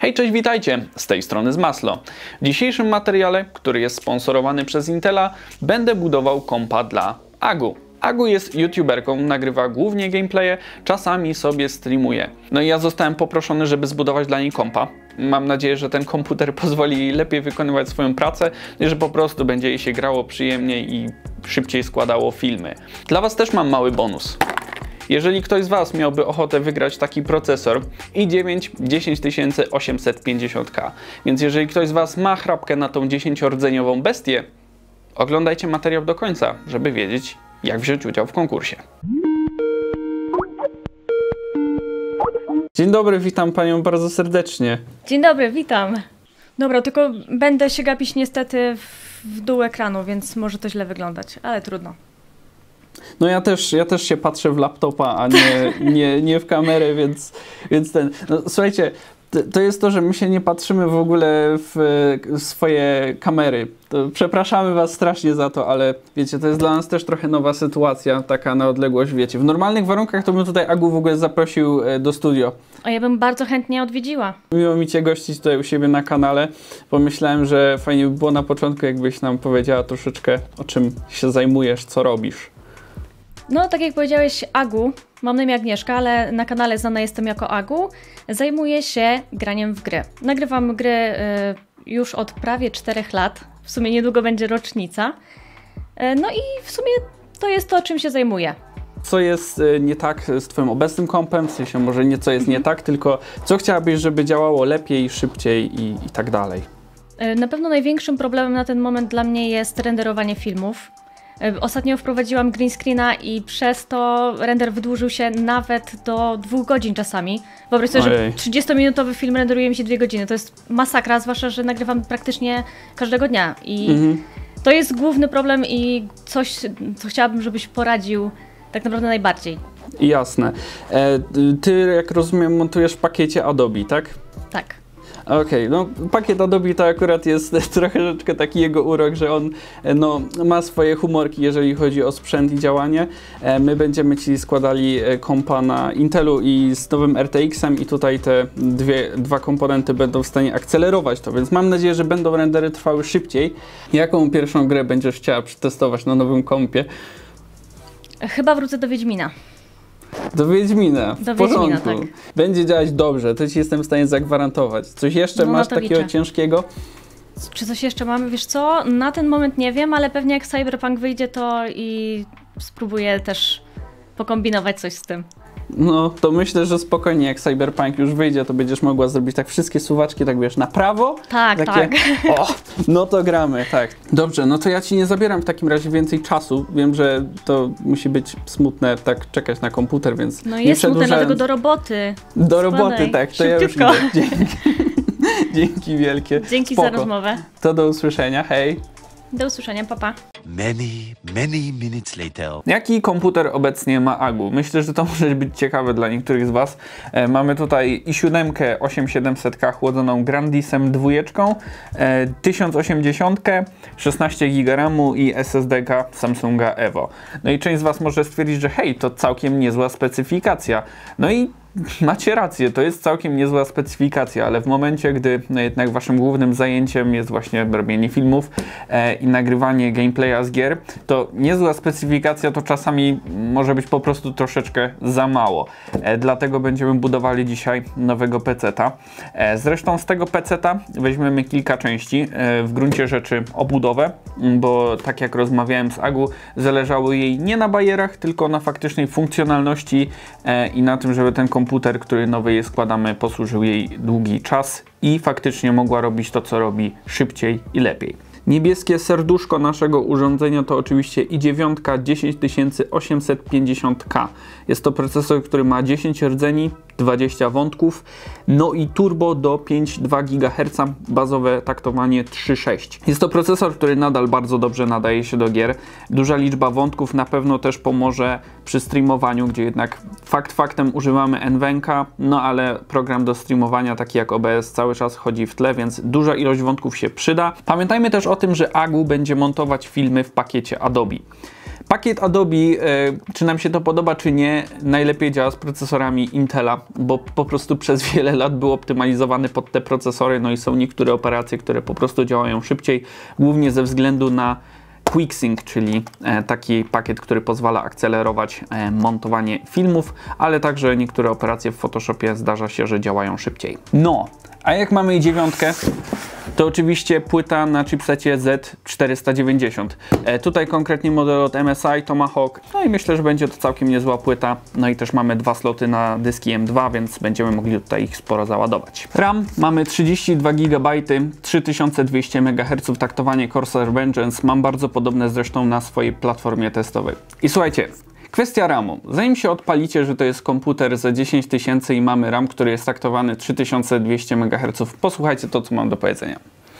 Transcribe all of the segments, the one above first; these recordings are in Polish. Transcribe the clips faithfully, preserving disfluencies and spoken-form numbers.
Hej, cześć, witajcie! Z tej strony Zmaslo. W dzisiejszym materiale, który jest sponsorowany przez Intela, będę budował kompa dla Agu. Agu jest youtuberką, nagrywa głównie gameplaye, czasami sobie streamuje. No i ja zostałem poproszony, żeby zbudować dla niej kompa. Mam nadzieję, że ten komputer pozwoli jej lepiej wykonywać swoją pracę i że po prostu będzie jej się grało przyjemniej i szybciej składało filmy. Dla Was też mam mały bonus. Jeżeli ktoś z Was miałby ochotę wygrać taki procesor i dziewięć dziesięć tysięcy osiemset pięćdziesiąt K, więc jeżeli ktoś z Was ma chrapkę na tą dziesięciorodzenniową bestię, oglądajcie materiał do końca, żeby wiedzieć, jak wziąć udział w konkursie. Dzień dobry, witam Panią bardzo serdecznie. Dzień dobry, witam. Dobra, tylko będę się gapić niestety w dół ekranu, więc może to źle wyglądać, ale trudno. No ja też, ja też się patrzę w laptopa, a nie, nie, nie w kamerę, więc, więc ten... No, słuchajcie, to jest to, że my się nie patrzymy w ogóle w swoje kamery. To przepraszamy Was strasznie za to, ale wiecie, to jest dla nas też trochę nowa sytuacja, taka na odległość, wiecie. W normalnych warunkach to bym tutaj Agu w ogóle zaprosił do studio. A ja bym bardzo chętnie odwiedziła. Miło mi Cię gościć tutaj u siebie na kanale. Pomyślałem, że fajnie by było na początku, jakbyś nam powiedziała troszeczkę, o czym się zajmujesz, co robisz. No, tak jak powiedziałeś, Agu, mam na imię Agnieszka, ale na kanale znana jestem jako Agu. Zajmuję się graniem w gry. Nagrywam gry y, już od prawie czterech lat. W sumie niedługo będzie rocznica. Y, no i w sumie to jest to, czym się zajmuję. Co jest y, nie tak z Twoim obecnym kompem? W sensie może nie co jest nie tak, tylko co chciałabyś, żeby działało lepiej, szybciej i, i tak dalej? Y, na pewno największym problemem na ten moment dla mnie jest renderowanie filmów. Ostatnio wprowadziłam green screena i przez to render wydłużył się nawet do dwóch godzin czasami. Wyobraź sobie, że trzydziestominutowy film renderuje mi się dwie godziny. To jest masakra, zwłaszcza, że nagrywam praktycznie każdego dnia. I mhm. to jest główny problem i coś, co chciałabym, żebyś poradził tak naprawdę najbardziej. Jasne. E, ty, jak rozumiem, montujesz w pakiecie Adobe, tak? Tak. Okej, okay, no pakiet Adobe to akurat jest troszeczkę taki jego urok, że on no, ma swoje humorki, jeżeli chodzi o sprzęt i działanie. My będziemy Ci składali kompa na Intelu i z nowym R T X-em i tutaj te dwie, dwa komponenty będą w stanie akcelerować to, więc mam nadzieję, że będą rendery trwały szybciej. Jaką pierwszą grę będziesz chciała przetestować na nowym kompie? Chyba wrócę do Wiedźmina. Do Wiedźmina, do w porządku. Wiedźmina, tak. Będzie działać dobrze, to Ci jestem w stanie zagwarantować. Coś jeszcze no, masz takiego liczę. ciężkiego? Czy coś jeszcze mamy? Wiesz co, na ten moment nie wiem, ale pewnie jak Cyberpunk wyjdzie, to i spróbuję też pokombinować coś z tym. No, to myślę, że spokojnie, jak Cyberpunk już wyjdzie, to będziesz mogła zrobić tak wszystkie suwaczki, tak wiesz, na prawo. Tak, takie, tak. O, no to gramy, tak. Dobrze, no to ja Ci nie zabieram w takim razie więcej czasu. Wiem, że to musi być smutne, tak czekać na komputer, więc no jest smutne, dlatego do roboty. Do Składaj. roboty, tak. To Szybciutko. ja już idę. Dzięki. Dzięki wielkie. Dzięki Spoko. za rozmowę. To do usłyszenia, hej. Do usłyszenia, papa. Many, many minutes later. Jaki komputer obecnie ma Agu? Myślę, że to może być ciekawe dla niektórych z Was. E, mamy tutaj i siedem osiem tysięcy siedemset K chłodzoną Grandisem dwójeczką, e, tysiąc osiemdziesiąt, szesnaście giga ramu i S S D ka Samsunga Evo. No i część z Was może stwierdzić, że hej, to całkiem niezła specyfikacja. No i macie rację, to jest całkiem niezła specyfikacja, ale w momencie, gdy no jednak Waszym głównym zajęciem jest właśnie robienie filmów e, i nagrywanie gameplaya z gier, to niezła specyfikacja to czasami może być po prostu troszeczkę za mało. E, dlatego będziemy budowali dzisiaj nowego peceta. E, zresztą z tego peceta weźmiemy kilka części, e, w gruncie rzeczy obudowę, bo tak jak rozmawiałem z Agu, zależało jej nie na bajerach, tylko na faktycznej funkcjonalności e, i na tym, żeby ten komputer komputer, który nowy jej składamy, posłużył jej długi czas i faktycznie mogła robić to, co robi szybciej i lepiej. Niebieskie serduszko naszego urządzenia to oczywiście i dziewięć dziesięć tysięcy osiemset pięćdziesiąt K. Jest to procesor, który ma dziesięć rdzeni, dwadzieścia wątków, no i turbo do pięć przecinek dwa gigaherca, bazowe taktowanie trzy przecinek sześć. Jest to procesor, który nadal bardzo dobrze nadaje się do gier. Duża liczba wątków na pewno też pomoże przy streamowaniu, gdzie jednak fakt faktem używamy NVENCA, no ale program do streamowania taki jak O B S cały czas chodzi w tle, więc duża ilość wątków się przyda. Pamiętajmy też o tym, że Agu będzie montować filmy w pakiecie Adobe. Pakiet Adobe, e, czy nam się to podoba, czy nie, najlepiej działa z procesorami Intela, bo po prostu przez wiele lat był optymalizowany pod te procesory, no i są niektóre operacje, które po prostu działają szybciej, głównie ze względu na QuickSync, czyli e, taki pakiet, który pozwala akcelerować e, montowanie filmów, ale także niektóre operacje w Photoshopie zdarza się, że działają szybciej. No, a jak mamy i dziewiątkę, to oczywiście płyta na chipsecie Z czterysta dziewięćdziesiąt. E, tutaj konkretnie model od M S I Tomahawk, no i myślę, że będzie to całkiem niezła płyta. No i też mamy dwa sloty na dyski M dwa, więc będziemy mogli tutaj ich sporo załadować. RAM mamy trzydzieści dwa gigabajty, trzy tysiące dwieście megaherców, taktowanie Corsair Vengeance. Mam bardzo podobne zresztą na swojej platformie testowej. I słuchajcie, kwestia ramu. Zanim się odpalicie, że to jest komputer za dziesięć tysięcy i mamy RAM, który jest taktowany trzy tysiące dwieście megaherców, posłuchajcie to, co mam do powiedzenia.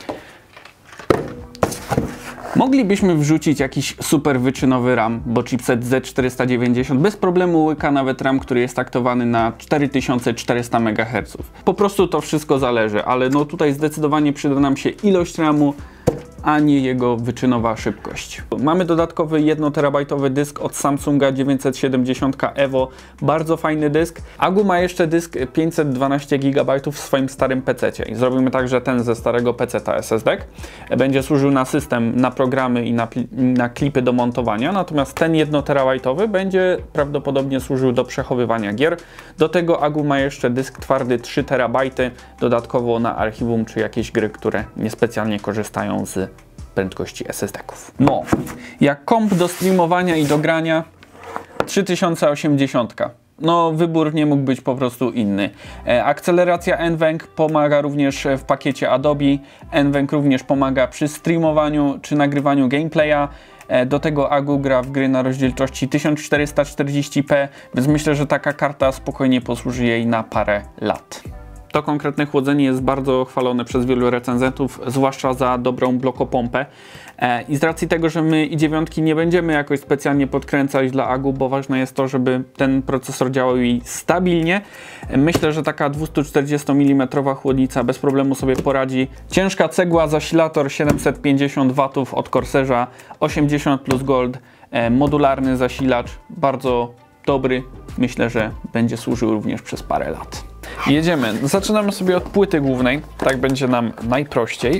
Moglibyśmy wrzucić jakiś super wyczynowy RAM, bo chipset Z czterysta dziewięćdziesiąt bez problemu łyka nawet RAM, który jest taktowany na cztery tysiące czterysta megaherców. Po prostu to wszystko zależy, ale no tutaj zdecydowanie przyda nam się ilość ramu, a nie jego wyczynowa szybkość. Mamy dodatkowy jednoterabajtowy dysk od Samsunga dziewięćset siedemdziesiąt Evo, bardzo fajny dysk. Agu ma jeszcze dysk pięćset dwanaście gigabajtów w swoim starym pececie i zrobimy tak, że ten ze starego peceta S S D będzie służył na system, na programy i na, na klipy do montowania, natomiast ten jednoterabajtowy będzie prawdopodobnie służył do przechowywania gier. Do tego Agu ma jeszcze dysk twardy trzy terabajty, dodatkowo na archiwum czy jakieś gry, które niespecjalnie korzystają z prędkości S S D-ków. No, jak komp do streamowania i do grania trzy tysiące osiemdziesiąt. No, wybór nie mógł być po prostu inny. E, akceleracja N V E N C pomaga również w pakiecie Adobe. N V E N C również pomaga przy streamowaniu czy nagrywaniu gameplaya. E, do tego Agu gra w gry na rozdzielczości tysiąc czterysta czterdzieści p, więc myślę, że taka karta spokojnie posłuży jej na parę lat. To konkretne chłodzenie jest bardzo chwalone przez wielu recenzentów, zwłaszcza za dobrą blokopompę. E, I z racji tego, że my i dziewiątki nie będziemy jakoś specjalnie podkręcać dla Agu, bo ważne jest to, żeby ten procesor działał i stabilnie, myślę, że taka dwustuczterdziestomilimmetrowa chłodnica bez problemu sobie poradzi. Ciężka cegła, zasilator siedemset pięćdziesiąt watów od Corsaira, osiemdziesiąt plus gold, e, modularny zasilacz, bardzo dobry. Myślę, że będzie służył również przez parę lat. Jedziemy. Zaczynamy sobie od płyty głównej. Tak będzie nam najprościej.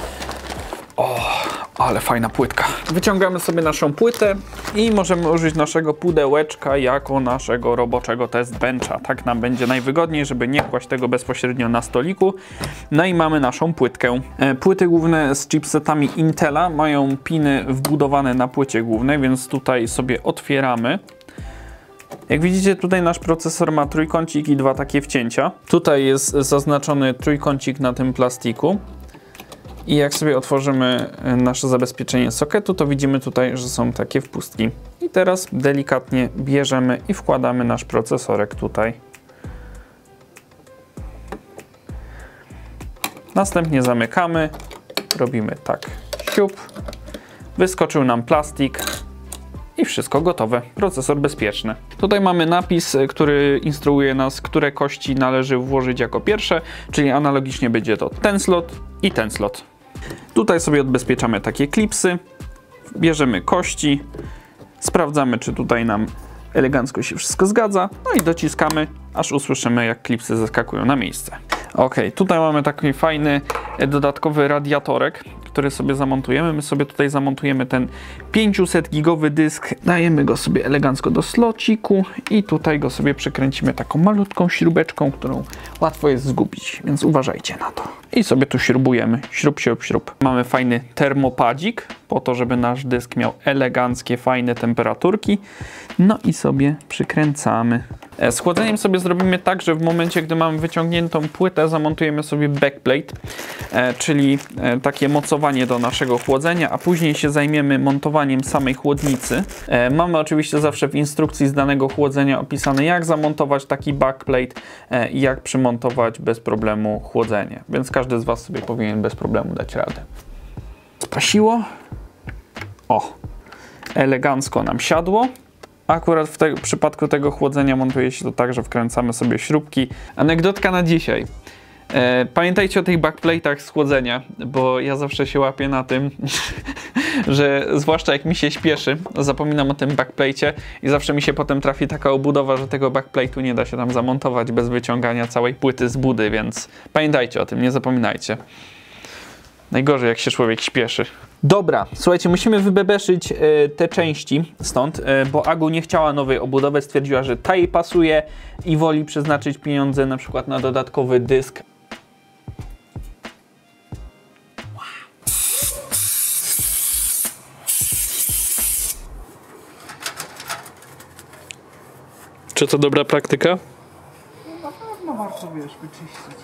O, ale fajna płytka. Wyciągamy sobie naszą płytę i możemy użyć naszego pudełeczka jako naszego roboczego test bencha. Tak nam będzie najwygodniej, żeby nie kłaść tego bezpośrednio na stoliku. No i mamy naszą płytkę. Płyty główne z chipsetami Intela mają piny wbudowane na płycie głównej, więc tutaj sobie otwieramy. Jak widzicie, tutaj nasz procesor ma trójkącik i dwa takie wcięcia. Tutaj jest zaznaczony trójkącik na tym plastiku. I jak sobie otworzymy nasze zabezpieczenie socketu, to widzimy tutaj, że są takie wpustki. I teraz delikatnie bierzemy i wkładamy nasz procesorek tutaj. Następnie zamykamy, robimy tak, siup, wyskoczył nam plastik. I wszystko gotowe. Procesor bezpieczny. Tutaj mamy napis, który instruuje nas, które kości należy włożyć jako pierwsze, czyli analogicznie będzie to ten slot i ten slot. Tutaj sobie odbezpieczamy takie klipsy, bierzemy kości, sprawdzamy, czy tutaj nam elegancko się wszystko zgadza, no i dociskamy, aż usłyszymy, jak klipsy zeskakują na miejsce. Ok, tutaj mamy taki fajny dodatkowy radiatorek, który sobie zamontujemy. My sobie tutaj zamontujemy ten pięćset gigowy dysk, dajemy go sobie elegancko do slociku i tutaj go sobie przykręcimy taką malutką śrubeczką, którą łatwo jest zgubić, więc uważajcie na to. I sobie tu śrubujemy, śrub, śrub, śrub. Mamy fajny termopadzik, po to, żeby nasz dysk miał eleganckie, fajne temperaturki. No i sobie przykręcamy. Z chłodzeniem sobie zrobimy tak, że w momencie, gdy mamy wyciągniętą płytę, zamontujemy sobie backplate, e, czyli e, takie mocowanie do naszego chłodzenia, a później się zajmiemy montowaniem samej chłodnicy. E, mamy oczywiście zawsze w instrukcji z danego chłodzenia opisane, jak zamontować taki backplate e, i jak przymontować bez problemu chłodzenie. Więc każdy z Was sobie powinien bez problemu dać radę. Spasiło. O, elegancko nam siadło. Akurat w, te, w przypadku tego chłodzenia montuje się to tak, że wkręcamy sobie śrubki. Anegdotka na dzisiaj. E, pamiętajcie o tych backplate'ach z chłodzenia, bo ja zawsze się łapię na tym, że zwłaszcza jak mi się śpieszy, zapominam o tym backplate'cie i zawsze mi się potem trafi taka obudowa, że tego backplate'u nie da się tam zamontować bez wyciągania całej płyty z budy, więc pamiętajcie o tym, nie zapominajcie. Najgorzej jak się człowiek śpieszy. Dobra, słuchajcie, musimy wybebeszyć y, te części stąd, y, bo Agu nie chciała nowej obudowy, stwierdziła, że ta jej pasuje i woli przeznaczyć pieniądze na przykład na dodatkowy dysk. Czy to dobra praktyka? Na pewno warto, wiesz, wyczyścić.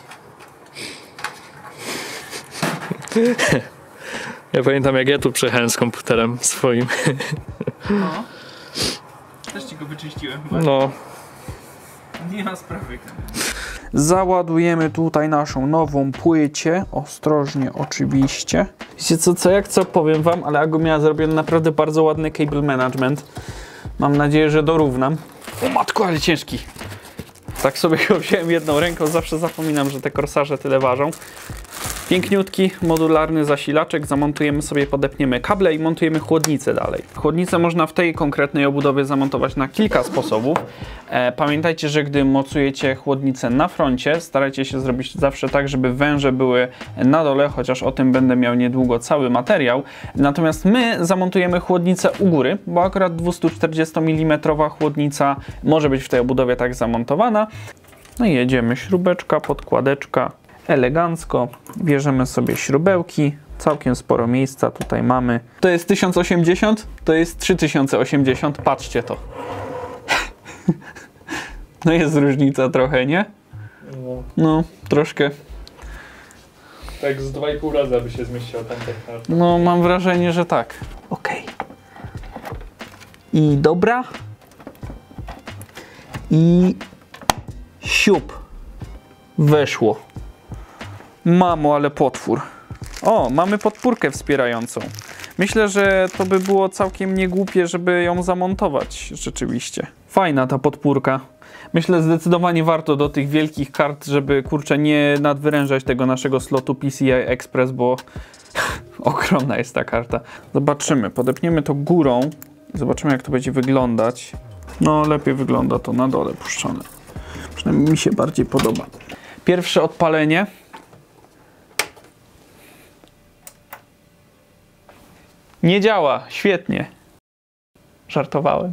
Ja pamiętam, jak ja tu przyjechałem z komputerem swoim. No. Też ci go wyczyściłem. No. Nie ma sprawy. Załadujemy tutaj naszą nową płycie. Ostrożnie oczywiście. Wiecie co, co jak co powiem wam, ale Agu miała zrobiony naprawdę bardzo ładny cable management. Mam nadzieję, że dorównam. O matko, ale ciężki. Tak sobie go wziąłem jedną ręką, zawsze zapominam, że te korsarze tyle ważą. Piękniutki, modularny zasilaczek, zamontujemy sobie, podepniemy kable i montujemy chłodnicę dalej. Chłodnicę można w tej konkretnej obudowie zamontować na kilka sposobów. E, pamiętajcie, że gdy mocujecie chłodnicę na froncie, starajcie się zrobić zawsze tak, żeby węże były na dole, chociaż o tym będę miał niedługo cały materiał. Natomiast my zamontujemy chłodnicę u góry, bo akurat dwustuczterdziestomilimmetrowa chłodnica może być w tej obudowie tak zamontowana. No i jedziemy, śrubeczka, podkładeczka. Elegancko, bierzemy sobie śrubełki, całkiem sporo miejsca tutaj mamy. To jest tysiąc osiemdziesiąt, to jest trzy tysiące osiemdziesiąt, patrzcie to. No jest różnica trochę, nie? No, no troszkę. Tak z dwa i pół razy by się zmieściła tam tak. No mam wrażenie, że tak. Ok. I dobra. I siup. Weszło. Mamo, ale potwór. O, mamy podpórkę wspierającą. Myślę, że to by było całkiem niegłupie, żeby ją zamontować rzeczywiście. Fajna ta podpórka. Myślę, zdecydowanie warto do tych wielkich kart, żeby kurczę nie nadwyrężać tego naszego slotu P C I Express, bo ogromna jest ta karta. Zobaczymy, podepniemy to górą i zobaczymy, jak to będzie wyglądać. No, lepiej wygląda to na dole puszczone. Przynajmniej mi się bardziej podoba. Pierwsze odpalenie. Nie działa, świetnie. Żartowałem.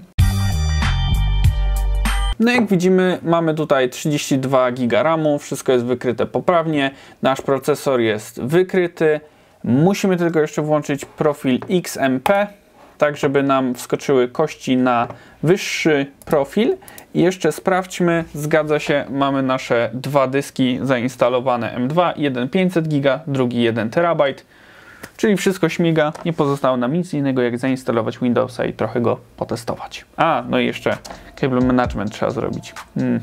No jak widzimy, mamy tutaj trzydzieści dwa giga ramu, wszystko jest wykryte poprawnie, nasz procesor jest wykryty. Musimy tylko jeszcze włączyć profil X M P, tak żeby nam wskoczyły kości na wyższy profil. I jeszcze sprawdźmy, zgadza się, mamy nasze dwa dyski zainstalowane M dwa, jeden pięćset giga, drugi jeden terabajt. Czyli wszystko śmiga, nie pozostało nam nic innego jak zainstalować Windowsa i trochę go potestować. A, no i jeszcze cable management trzeba zrobić. Hmm.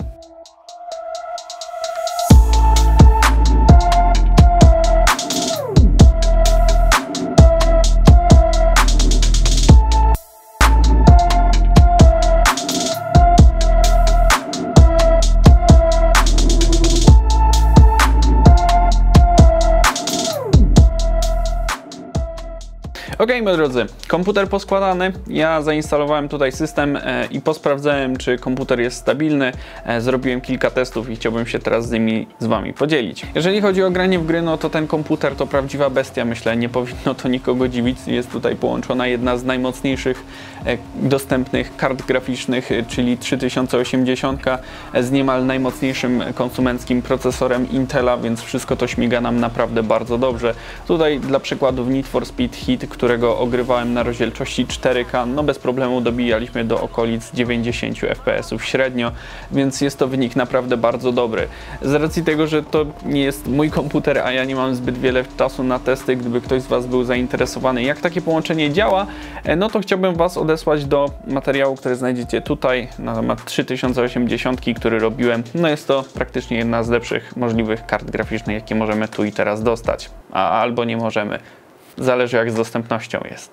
Ok, moi drodzy, komputer poskładany, ja zainstalowałem tutaj system e, i posprawdzałem, czy komputer jest stabilny, e, zrobiłem kilka testów i chciałbym się teraz z nimi z wami podzielić. Jeżeli chodzi o granie w gry, no to ten komputer to prawdziwa bestia, myślę, nie powinno to nikogo dziwić, jest tutaj połączona jedna z najmocniejszych e, dostępnych kart graficznych, e, czyli trzy tysiące osiemdziesiąt e, z niemal najmocniejszym konsumenckim procesorem Intela, więc wszystko to śmiga nam naprawdę bardzo dobrze. Tutaj dla przykładu w Need for Speed Heat, którego ogrywałem na rozdzielczości cztery K, no bez problemu dobijaliśmy do okolic dziewięćdziesiąt F P S ów średnio, więc jest to wynik naprawdę bardzo dobry. Z racji tego, że to nie jest mój komputer, a ja nie mam zbyt wiele czasu na testy, gdyby ktoś z was był zainteresowany, jak takie połączenie działa, no to chciałbym was odesłać do materiału, który znajdziecie tutaj na temat trzy tysiące osiemdziesiąt, który robiłem. No jest to praktycznie jedna z lepszych możliwych kart graficznych, jakie możemy tu i teraz dostać, a albo nie możemy. Zależy, jak z dostępnością jest.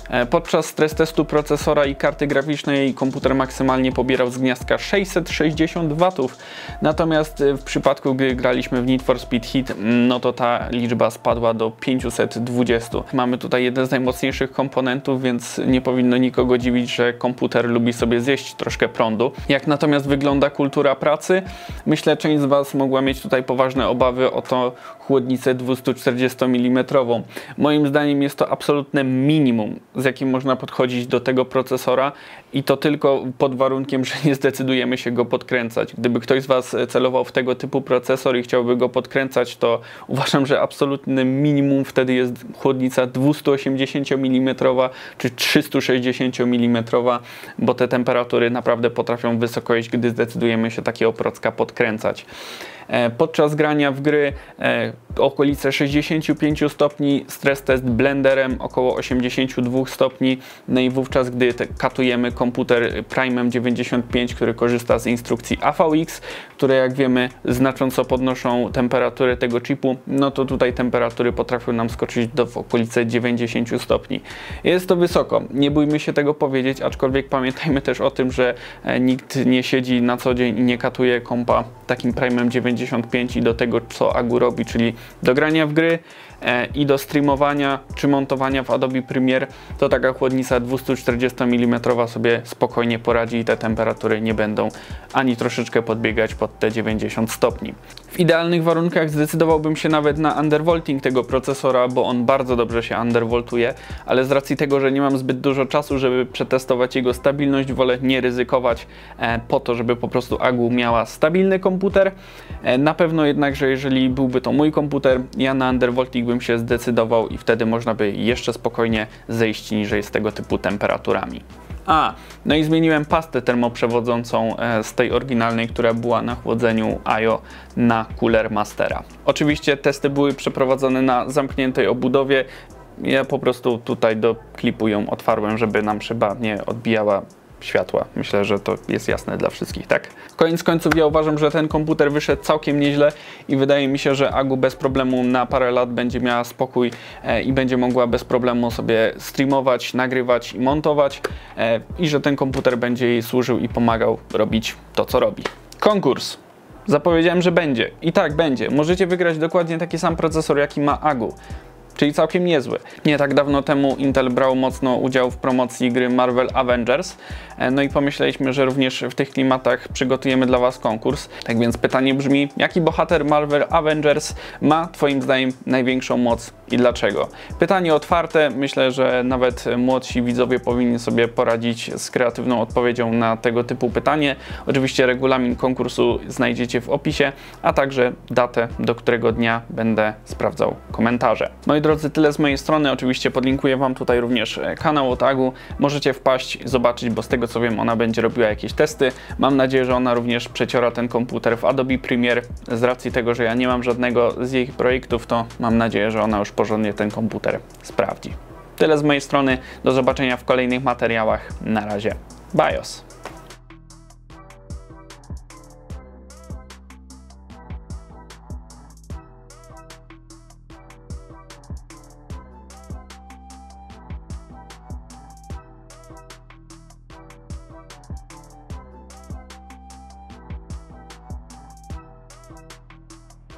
Podczas stres testu procesora i karty graficznej komputer maksymalnie pobierał z gniazdka sześćset sześćdziesiąt watów, natomiast w przypadku, gdy graliśmy w Need for Speed Heat, no to ta liczba spadła do pięćset dwadzieścia. Mamy tutaj jeden z najmocniejszych komponentów, więc nie powinno nikogo dziwić, że komputer lubi sobie zjeść troszkę prądu. Jak natomiast wygląda kultura pracy? Myślę, część z Was mogła mieć tutaj poważne obawy o to chłodnicę dwustuczterdziestomilimetrową. Moim zdaniem jest to absolutne minimum, z jakim można podchodzić do tego procesora i to tylko pod warunkiem, że nie zdecydujemy się go podkręcać. Gdyby ktoś z Was celował w tego typu procesor i chciałby go podkręcać, to uważam, że absolutnym minimum wtedy jest chłodnica dwustuosiemdziesięciomilimetrowa czy trzystuszesdziesięciomilimetrowa, bo te temperatury naprawdę potrafią wysoko iść, gdy zdecydujemy się takiego procka podkręcać. Podczas grania w gry e, okolice sześćdziesiąt pięć stopni, stres test blenderem około osiemdziesiąt dwa stopni, no i wówczas, gdy te, katujemy komputer Prime'em dziewięćdziesiąt pięć, który korzysta z instrukcji A V X, które jak wiemy znacząco podnoszą temperaturę tego chipu, no to tutaj temperatury potrafią nam skoczyć do w okolice dziewięćdziesiąt stopni. Jest to wysoko, nie bójmy się tego powiedzieć, aczkolwiek pamiętajmy też o tym, że e, nikt nie siedzi na co dzień i nie katuje kompa takim Prime'em dziewięćdziesiąt pięć i do tego, co Agu robi, czyli do grania w gry e, i do streamowania czy montowania w Adobe Premiere, to taka chłodnica dwustuczterdziestomilimetrowa sobie spokojnie poradzi i te temperatury nie będą ani troszeczkę podbiegać pod te dziewięćdziesiąt stopni. W idealnych warunkach zdecydowałbym się nawet na undervolting tego procesora, bo on bardzo dobrze się undervoltuje, ale z racji tego, że nie mam zbyt dużo czasu, żeby przetestować jego stabilność, wolę nie ryzykować e, po to, żeby po prostu Agu miała stabilny komputer. E, na pewno jednak, że jeżeli byłby to mój komputer, ja na undervolting bym się zdecydował i wtedy można by jeszcze spokojnie zejść niżej z tego typu temperaturami. A, no i zmieniłem pastę termoprzewodzącą z tej oryginalnej, która była na chłodzeniu I O na Cooler Mastera. Oczywiście testy były przeprowadzone na zamkniętej obudowie. Ja po prostu tutaj do klipu ją otwarłem, żeby nam szyba nie odbijała światła. Myślę, że to jest jasne dla wszystkich, tak? Koniec końców ja uważam, że ten komputer wyszedł całkiem nieźle i wydaje mi się, że Agu bez problemu na parę lat będzie miała spokój e, i będzie mogła bez problemu sobie streamować, nagrywać i montować e, i że ten komputer będzie jej służył i pomagał robić to, co robi. Konkurs. Zapowiedziałem, że będzie. I tak, będzie. Możecie wygrać dokładnie taki sam procesor, jaki ma Agu. Czyli całkiem niezły. Nie tak dawno temu Intel brał mocno udział w promocji gry Marvel Avengers, no i pomyśleliśmy, że również w tych klimatach przygotujemy dla Was konkurs. Tak więc pytanie brzmi, jaki bohater Marvel Avengers ma Twoim zdaniem największą moc i dlaczego? Pytanie otwarte, myślę, że nawet młodsi widzowie powinni sobie poradzić z kreatywną odpowiedzią na tego typu pytanie. Oczywiście regulamin konkursu znajdziecie w opisie, a także datę, do którego dnia będę sprawdzał komentarze. Moi drodzy, tyle z mojej strony. Oczywiście podlinkuję Wam tutaj również kanał od Agu. Możecie wpaść, zobaczyć, bo z tego co wiem, ona będzie robiła jakieś testy. Mam nadzieję, że ona również przeciora ten komputer w Adobe Premiere. Z racji tego, że ja nie mam żadnego z jej projektów, to mam nadzieję, że ona już porządnie ten komputer sprawdzi. Tyle z mojej strony. Do zobaczenia w kolejnych materiałach. Na razie. BIOS.